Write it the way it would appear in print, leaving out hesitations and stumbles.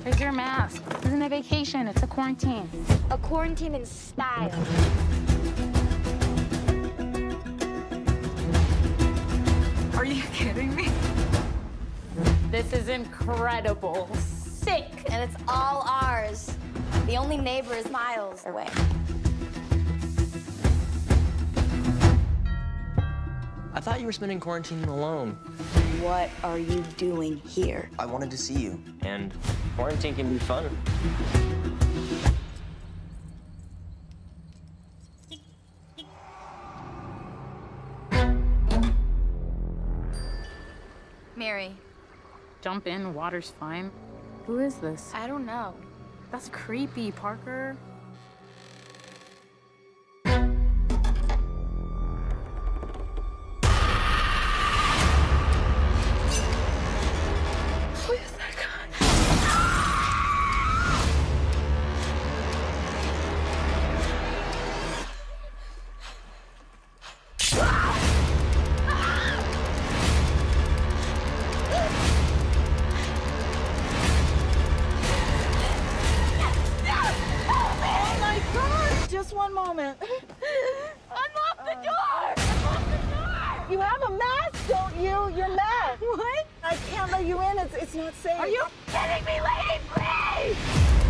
Where's your mask? This isn't a vacation, it's a quarantine. A quarantine in style. Are you kidding me? This is incredible. Sick. And it's all ours. The only neighbor is miles away. I thought you were spending quarantine alone. What are you doing here? I wanted to see you. And quarantine can be fun. Miri. Jump in, water's fine. Who is this? I don't know. That's creepy, Parker. Just one moment. Unlock the door! Unlock the door! You have a mask, don't you? Your mask. What? I can't let you in. It's not safe. Are you kidding me, lady? Please!